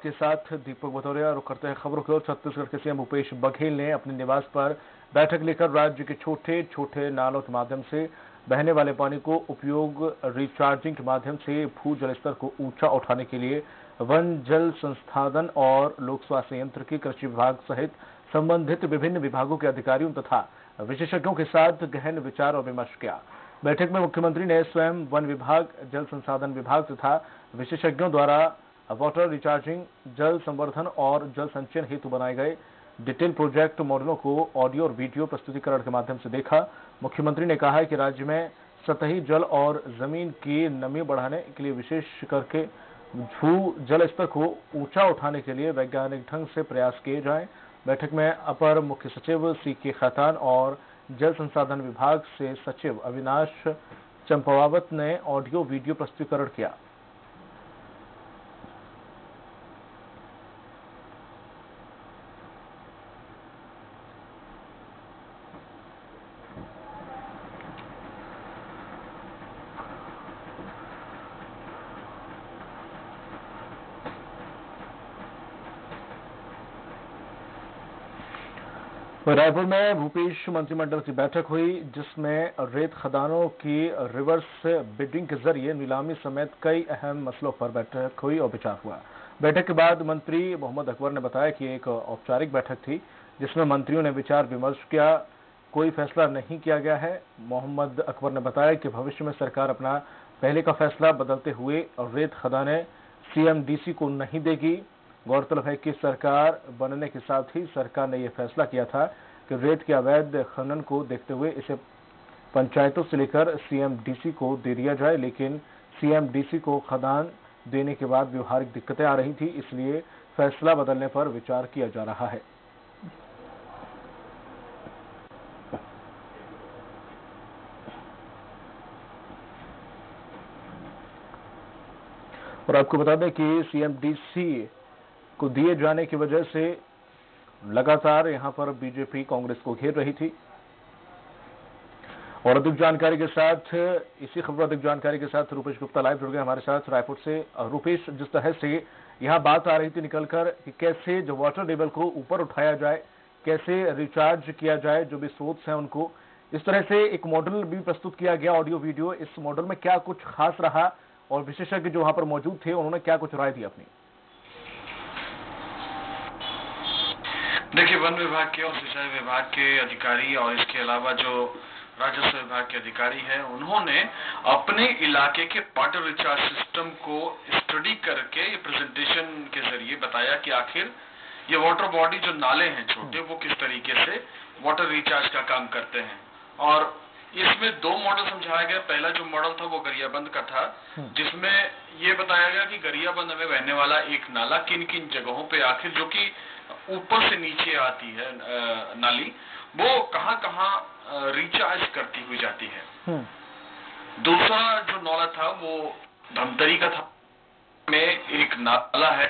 के साथ दीपक भदौरिया। रुक करते हैं खबरों की ओर। छत्तीसगढ़ के सीएम भूपेश बघेल ने अपने निवास पर बैठक लेकर राज्य के छोटे छोटे नालों के माध्यम से बहने वाले पानी को उपयोग रिचार्जिंग के माध्यम से भू जल स्तर को ऊंचा उठाने के लिए वन जल संसाधन और लोक स्वास्थ्य यंत्र के कृषि विभाग सहित संबंधित विभिन्न विभागों के अधिकारियों तथा विशेषज्ञों के साथ गहन विचार और विमर्श किया। बैठक में मुख्यमंत्री ने स्वयं वन विभाग, जल संसाधन विभाग तथा विशेषज्ञों द्वारा वाटर रिचार्जिंग, जल संवर्धन और जल संचयन हेतु बनाए गए डिटेल प्रोजेक्ट मॉडलों को ऑडियो और वीडियो प्रस्तुतिकरण के माध्यम से देखा। मुख्यमंत्री ने कहा कि राज्य में सतही जल और जमीन की नमी बढ़ाने के लिए विशेष करके भू जल स्तर को ऊंचा उठाने के लिए वैज्ञानिक ढंग से प्रयास किए जाएं। बैठक में अपर मुख्य सचिव सीके खैतान और जल संसाधन विभाग से सचिव अविनाश चंपावत ने ऑडियो वीडियो प्रस्तुतिकरण किया। रायपुर में भूपेश मंत्रिमंडल की बैठक हुई, जिसमें रेत खदानों की रिवर्स बिडिंग के जरिए नीलामी समेत कई अहम मसलों पर बैठक हुई और विचार हुआ। बैठक के बाद मंत्री मोहम्मद अकबर ने बताया कि एक औपचारिक बैठक थी जिसमें मंत्रियों ने विचार विमर्श किया। कोई फैसला नहीं किया गया है। मोहम्मद अकबर ने बताया कि भविष्य में सरकार अपना पहले का फैसला बदलते हुए रेत खदानें सीएमडीसी को नहीं देगी। गौरतलब है कि सरकार बनने के साथ ही सरकार ने यह फैसला किया था कि रेत के अवैध खनन को देखते हुए इसे पंचायतों से लेकर सीएमडीसी को दे दिया जाए, लेकिन सीएमडीसी को खदान देने के बाद व्यवहारिक दिक्कतें आ रही थी, इसलिए फैसला बदलने पर विचार किया जा रहा है। और आपको बता दें कि सीएमडीसी को दिए जाने की वजह से लगातार यहां पर बीजेपी कांग्रेस को घेर रही थी। और अधिक जानकारी के साथ रूपेश गुप्ता लाइव जुड़ गए हमारे साथ रायपुर से। रूपेश, जिस तरह से यहां बात आ रही थी निकलकर कि कैसे जो वाटर लेवल को ऊपर उठाया जाए, कैसे रिचार्ज किया जाए जो भी स्रोत हैं उनको, इस तरह से एक मॉडल भी प्रस्तुत किया गया, ऑडियो वीडियो। इस मॉडल में क्या कुछ खास रहा और विशेषज्ञ जो वहां पर मौजूद थे उन्होंने क्या कुछ राय दी अपनी? देखिए, वन विभाग के और सिंचाई विभाग के अधिकारी और इसके अलावा जो राजस्व विभाग के अधिकारी हैं, उन्होंने अपने इलाके के वाटर रिचार्ज सिस्टम को स्टडी करके ये प्रेजेंटेशन के जरिए बताया कि आखिर ये वाटर बॉडी जो नाले हैं छोटे, वो किस तरीके से वाटर रिचार्ज का काम करते हैं। और इसमें दो मॉडल समझाया गया। पहला जो मॉडल था वो गरियाबंद का था, जिसमें ये बताया गया कि गरियाबंद में बहने वाला एक नाला किन किन जगहों पे आखिर जो कि ऊपर से नीचे आती है नाली, वो कहां कहां रिचार्ज करती हुई जाती है। दूसरा जो नाला था वो धमतरी का था, में एक नाला है,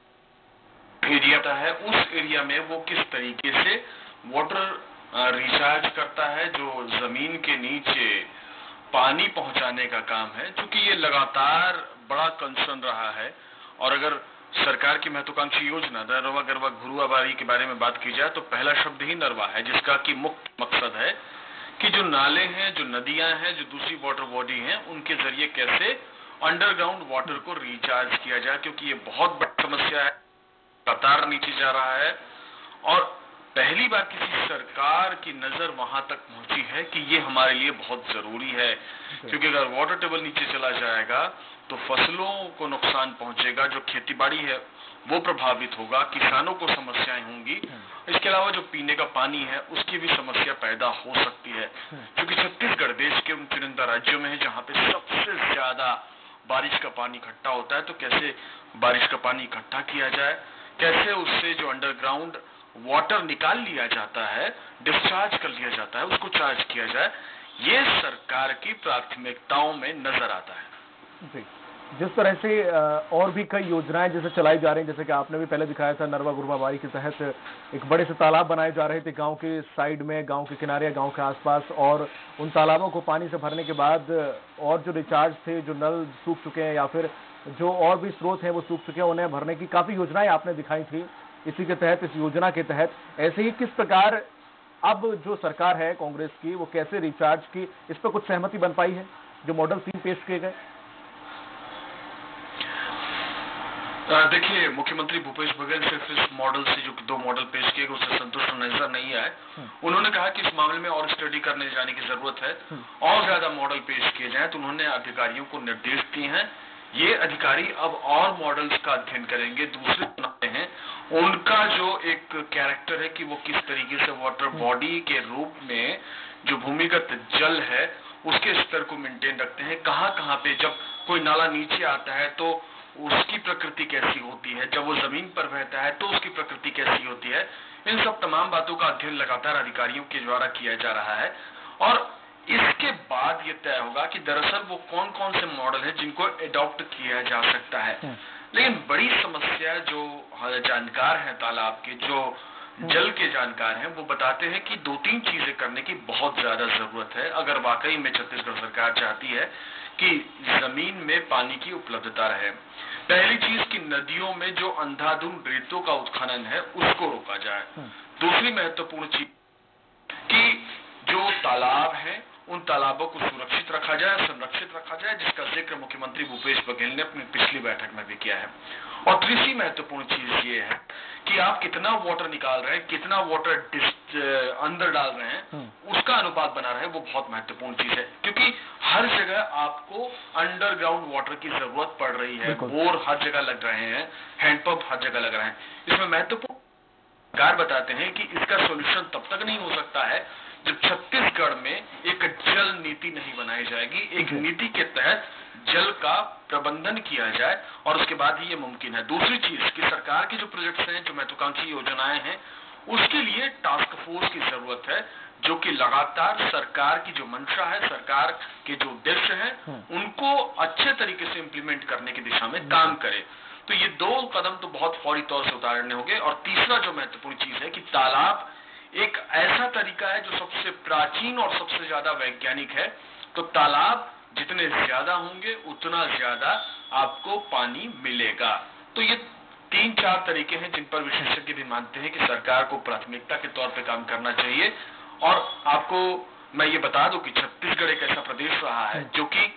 एरिया है, उस एरिया में वो किस तरीके से वाटर रिचार्ज करता है, जो जमीन के नीचे पानी पहुंचाने का काम है, क्योंकि ये लगातार बड़ा कंसर्न रहा है। और अगर सरकार की महत्वाकांक्षी योजना नरवा गरवा घुरुआ बारी के बारे में बात की जाए तो पहला शब्द ही नरवा है, जिसका कि मुख्य मकसद है कि जो नाले हैं, जो नदियां हैं, जो दूसरी वाटर बॉडी हैं, उनके जरिए कैसे अंडरग्राउंड वाटर को रिचार्ज किया जाए, क्योंकि ये बहुत बड़ी समस्या है, लगातार नीचे जा रहा है। और पहली बार किसी सरकार की नजर वहां तक पहुंची है कि ये हमारे लिए बहुत जरूरी है, क्योंकि अगर वाटर टेबल नीचे चला जाएगा तो फसलों को नुकसान पहुंचेगा, जो खेतीबाड़ी है वो प्रभावित होगा, किसानों को समस्याएं होंगी। इसके अलावा जो पीने का पानी है उसकी भी समस्या पैदा हो सकती है, क्योंकि छत्तीसगढ़ देश के उन चुनिंदा राज्यों में है जहां पे सबसे ज्यादा बारिश का पानी इकट्ठा होता है। तो कैसे बारिश का पानी इकट्ठा किया जाए, कैसे उससे जो अंडरग्राउंड वाटर निकाल लिया जाता है, डिस्चार्ज कर लिया जाता है, उसको चार्ज किया जाए, ये सरकार की प्राथमिकताओं में नजर आता है। जी, जिस तरह से और भी कई योजनाएं जैसे चलाई जा रही हैं, जैसे कि आपने भी पहले दिखाया था, नरवा गुरवा बारी के तहत एक बड़े से तालाब बनाए जा रहे थे गांव के साइड में, गांव के किनारे, गांव के आसपास, और उन तालाबों को पानी से भरने के बाद और जो रिचार्ज थे, जो नल सूख चुके हैं या फिर जो और भी स्रोत हैं वो सूख चुके हैं, उन्हें भरने की काफी योजनाएं आपने दिखाई थी। इसी के तहत, इस योजना के तहत ऐसे ही किस प्रकार अब जो सरकार है कांग्रेस की, वो कैसे रिचार्ज की, इस पर कुछ सहमति बन पाई है जो मॉडल 3 पेश किए गए? देखिए, मुख्यमंत्री भूपेश बघेल सिर्फ इस मॉडल से, जो 2 मॉडल पेश किए गए, उससे संतुष्ट नजर नहीं आए। उन्होंने कहा कि इस मामले में और स्टडी करने जाने की जरूरत है, और ज्यादा मॉडल पेश किए जाएं। तो उन्होंने अधिकारियों को निर्देश दिए हैं। ये अधिकारी अब और मॉडल्स का अध्ययन करेंगे, दूसरे बनाते हैं, उनका जो एक कैरेक्टर है कि वो किस तरीके से वाटर बॉडी के रूप में जो भूमिगत जल है उसके स्तर को मेंटेन रखते हैं। कहाँ कहाँ पे जब कोई नाला नीचे आता है तो उसकी प्रकृति कैसी होती है, जब वो जमीन पर बहता है तो उसकी प्रकृति कैसी होती है। इन सब तमाम बातों का अध्ययन लगातार अधिकारियों के द्वारा किया जा रहा है, और इसके बाद ये तय होगा कि दरअसल वो कौन कौन से मॉडल हैं जिनको एडॉप्ट किया जा सकता है। लेकिन बड़ी समस्या जो जानकार हैं तालाब के, जो जल के जानकार हैं, वो बताते हैं कि 2-3 चीजें करने की बहुत ज्यादा जरूरत है अगर वाकई में छत्तीसगढ़ सरकार चाहती है कि जमीन में पानी की उपलब्धता रहे। पहली चीज कि नदियों में जो अंधाधुंध रेतों का उत्खनन है उसको रोका जाए। दूसरी महत्वपूर्ण चीज कि जो तालाब है उन तालाबों को सुरक्षित रखा जाए, संरक्षित रखा जाए, जिसका जिक्र मुख्यमंत्री भूपेश बघेल ने अपनी पिछली बैठक में भी किया है। और तीसरी महत्वपूर्ण चीज ये है कि आप कितना वाटर निकाल रहे हैं, कितना वाटर अंदर डाल रहे हैं, उसका अनुपात बना रहे हैं, वो बहुत महत्वपूर्ण चीज है। क्योंकि हर जगह आपको अंडरग्राउंड वाटर की जरूरत पड़ रही है, बोर हर जगह लग रहे हैं, हैंडपंप हर जगह लग रहे हैं। इसमें महत्वपूर्ण सरकार बताते हैं कि इसका सोल्यूशन तब तक नहीं हो सकता है जब छत्तीसगढ़ में एक जल नीति नहीं बनाई जाएगी, एक नीति के तहत जल का प्रबंधन किया जाए, और उसके बाद ही ये मुमकिन है। दूसरी चीज कि सरकार के जो प्रोजेक्ट्स हैं, जो महत्वाकांक्षी योजनाएं हैं, उसके लिए टास्क फोर्स की जरूरत है, जो कि लगातार सरकार की जो मंशा है, सरकार के जो उद्देश्य हैं, उनको अच्छे तरीके से इंप्लीमेंट करने की दिशा में काम करे। तो ये 2 कदम तो बहुत फौरी तौर से उतारने होंगे। और तीसरा जो महत्वपूर्ण चीज है कि तालाब एक ऐसा तरीका है जो सबसे प्राचीन और सबसे ज्यादा वैज्ञानिक है। तो तालाब जितने ज्यादा होंगे उतना ज्यादा आपको पानी मिलेगा। तो ये 3-4 तरीके हैं जिन पर विशेषज्ञ भी मानते हैं कि सरकार को प्राथमिकता के तौर पर काम करना चाहिए। और आपको मैं ये बता दूं कि छत्तीसगढ़ एक ऐसा प्रदेश रहा है जो कि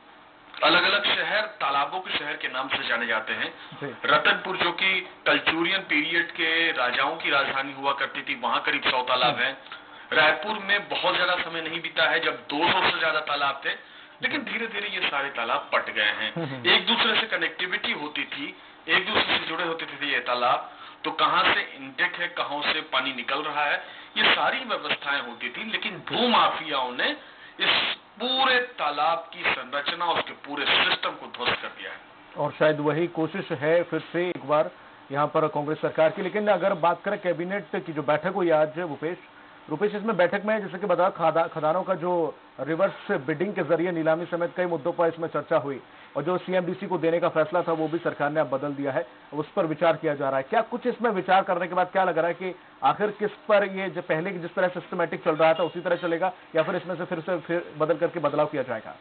अलग अलग शहर तालाबों के शहर के नाम से जाने जाते हैं। रतनपुर, जो कि कल्चूरियन पीरियड के राजाओं की राजधानी हुआ करती थी, वहां करीब 100 तालाब हैं। रायपुर में बहुत ज्यादा समय नहीं बीता है जब 200 से ज्यादा तालाब थे, लेकिन धीरे धीरे ये सारे तालाब पट गए हैं। एक दूसरे से कनेक्टिविटी होती थी, एक दूसरे से जुड़े होते थे ये तालाब। तो कहां से इंटेक है, कहां से पानी निकल रहा है, ये सारी व्यवस्थाएं होती थी। लेकिन भूमाफियाओं ने इस पूरे तालाब की संरचना, उसके पूरे सिस्टम को ध्वस्त कर दिया है। और शायद वही कोशिश है फिर से एक बार यहाँ पर कांग्रेस सरकार की। लेकिन अगर बात करें कैबिनेट की जो बैठक हुई आज रुपेश, इसमें बैठक में जैसे कि बताया खदानों का जो रिवर्स बिडिंग के जरिए नीलामी समेत कई मुद्दों पर इसमें चर्चा हुई, और जो सीएमडीसी को देने का फैसला था वो भी सरकार ने अब बदल दिया है, उस पर विचार किया जा रहा है। क्या कुछ इसमें विचार करने के बाद क्या लग रहा है कि आखिर किस पर ये जो पहले जिस तरह सिस्टमेटिक चल रहा था उसी तरह चलेगा, या फिर इसमें से फिर बदल करके बदलाव किया जाएगा?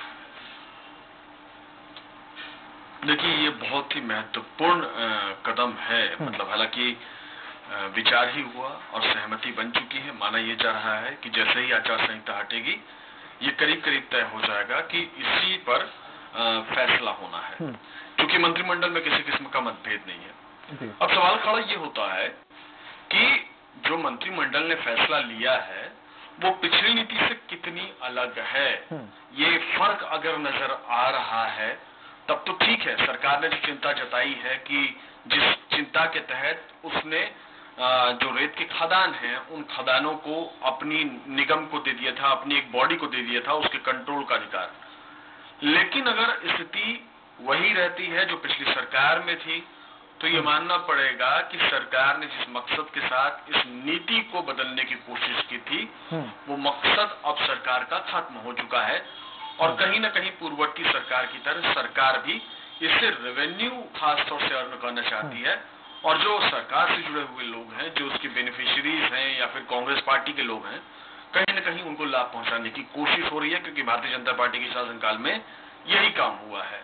देखिए, ये बहुत ही महत्वपूर्ण कदम है। मतलब हालांकि विचार ही हुआ और सहमति बन चुकी है। माना यह जा रहा है कि जैसे ही आचार संहिता हटेगी, ये करीब करीब तय हो जाएगा कि इसी पर फैसला होना है, क्योंकि मंत्रिमंडल में किसी किस्म का मतभेद नहीं है। अब सवाल खड़ा ये होता है कि जो मंत्रिमंडल ने फैसला लिया है वो पिछली नीति से कितनी अलग है। ये फर्क अगर नजर आ रहा है तब तो ठीक है। सरकार ने जो चिंता जताई है कि जिस चिंता के तहत उसने जो रेत के खदान हैं उन खदानों को अपनी निगम को दे दिया था, अपनी एक बॉडी को दे दिया था, उसके कंट्रोल का अधिकार। लेकिन अगर स्थिति वही रहती है जो पिछली सरकार में थी, तो ये मानना पड़ेगा कि सरकार ने जिस मकसद के साथ इस नीति को बदलने की कोशिश की थी, वो मकसद अब सरकार का खत्म हो चुका है। और कहीं ना कहीं पूर्ववर्ती सरकार की तरह सरकार भी इससे रेवेन्यू खासतौर से अर्न करना चाहती है, और जो सरकार से जुड़े हुए लोग हैं, जो उसके बेनिफिशियरीज हैं या फिर कांग्रेस पार्टी के लोग हैं, कहीं न कहीं उनको लाभ पहुंचाने की कोशिश हो रही है, क्योंकि भारतीय जनता पार्टी के शासनकाल में यही काम हुआ है।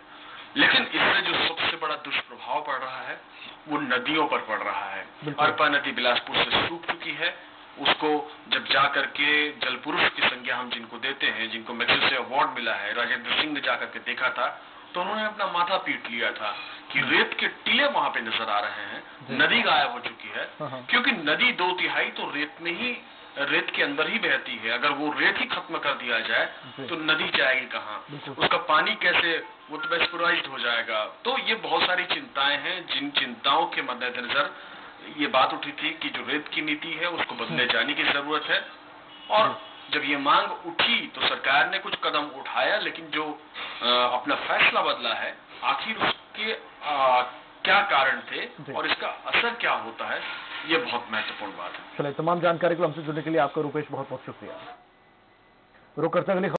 लेकिन इससे जो सबसे बड़ा दुष्प्रभाव पड़ रहा है वो नदियों पर पड़ रहा है। अरपा नदी बिलासपुर से सूख चुकी है। उसको जब जा करके जल पुरुष की संज्ञा हम जिनको देते हैं, जिनको मैग्सेसे अवार्ड मिला है, राजेंद्र सिंह ने जाकर के देखा था तो उन्होंने अपना माथा पीट लिया था कि रेत के टीले वहां पे नजर आ रहे हैं, नदी गायब हो चुकी है। क्योंकि नदी 2/3 तो रेत के अंदर ही बहती है। अगर वो रेत ही खत्म कर दिया जाए तो नदी जाएगी कहाँ, उसका पानी कैसे, वो तो वेस्पराइज्ड हो जाएगा। तो ये बहुत सारी चिंताएं हैं, जिन चिंताओं के मद्देनजर ये बात उठी थी कि जो रेत की नीति है उसको बदले जाने की जरूरत है। और जब ये मांग उठी तो सरकार ने कुछ कदम उठाया, लेकिन जो अपना फैसला बदला है, आखिर उसके क्या कारण थे और इसका असर क्या होता है, ये बहुत महत्वपूर्ण बात है। चलिए, तमाम जानकारी को हमसे जुड़ने के लिए आपका रुपेश बहुत बहुत शुक्रिया। रुक करते हैं अगली